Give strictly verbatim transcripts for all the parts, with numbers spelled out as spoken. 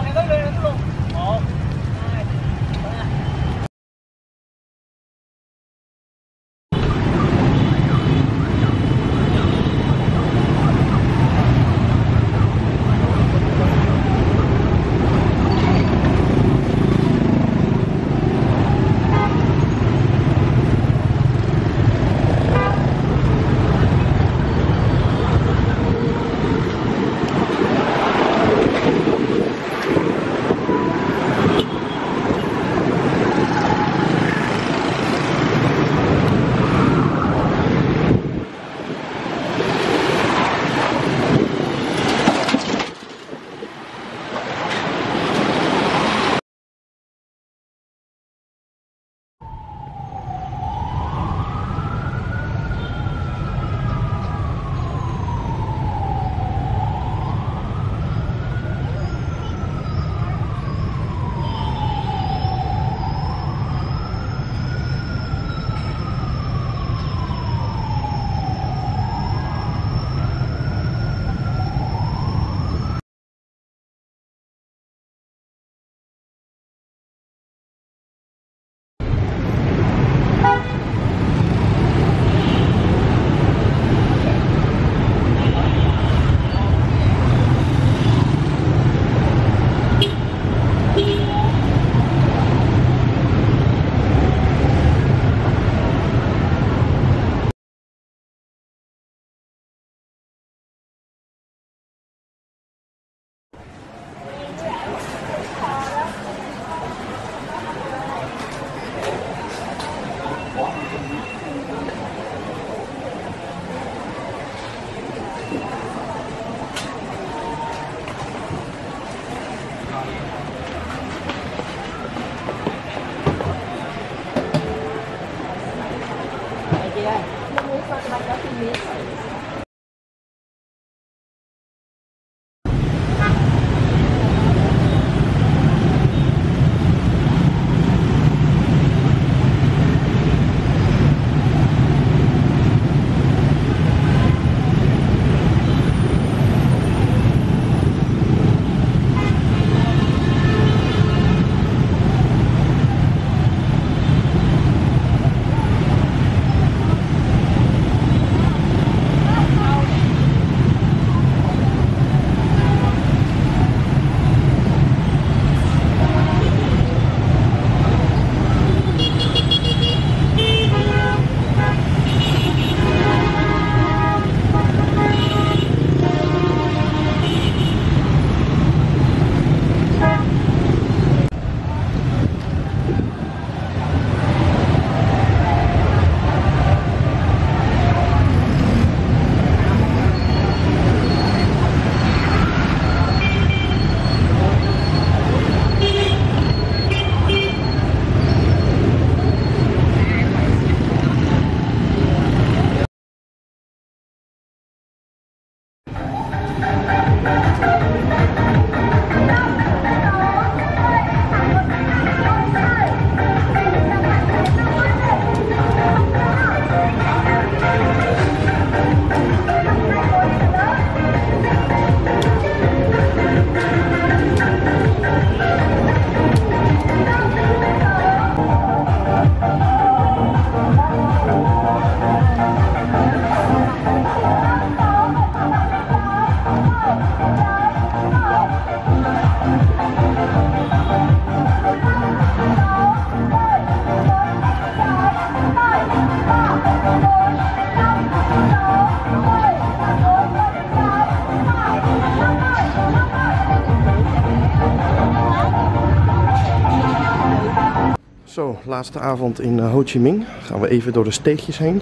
Zo, laatste avond in uh, Ho Chi Minh. Gaan we even door de steegjes heen.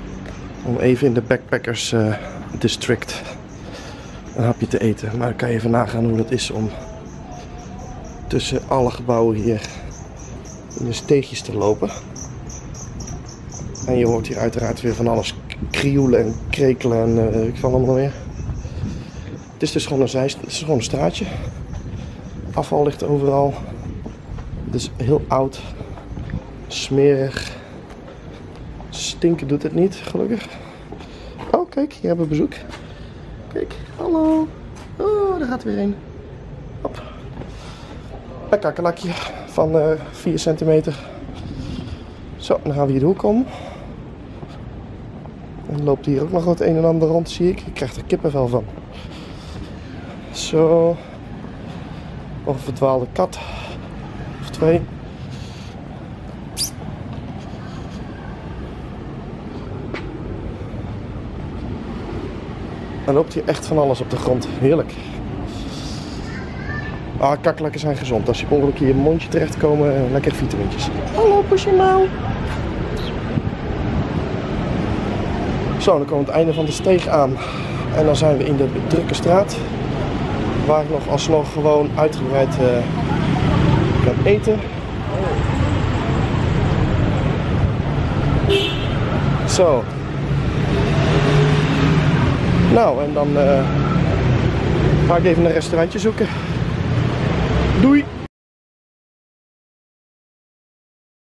Om even in de Backpackers uh, District een hapje te eten. Maar dan kan je even nagaan hoe dat is om tussen alle gebouwen hier in de steegjes te lopen. En je hoort hier uiteraard weer van alles krioelen en krekelen en uh, ik van allemaal weer. Het is dus gewoon een, zijst, het is gewoon een straatje. Afval ligt overal. Het is heel oud. Smerig. Stinken doet het niet, gelukkig. Oh, kijk, hier hebben we bezoek. Kijk, hallo. Oh, daar gaat er weer een. Hop. Een kakkelakje van uh, vier centimeter. Zo, dan gaan we hier de hoek om. En loopt hier ook nog wat een en ander rond, zie ik. Ik krijg er kippenvel van. Zo. Of een verdwaalde kat. Of twee. Dan loopt hier echt van alles op de grond. Heerlijk. Ah, kakkelakken zijn gezond. Als je per ongeluk in je mondje terechtkomen, lekker vitamintjes. Hallo, pusje nou. Zo, dan komen we het einde van de steeg aan. En dan zijn we in de drukke straat. Waar ik nog alsnog gewoon uitgebreid uh, kan eten. Zo. Nou, en dan uh, ga ik even een restaurantje zoeken. Doei!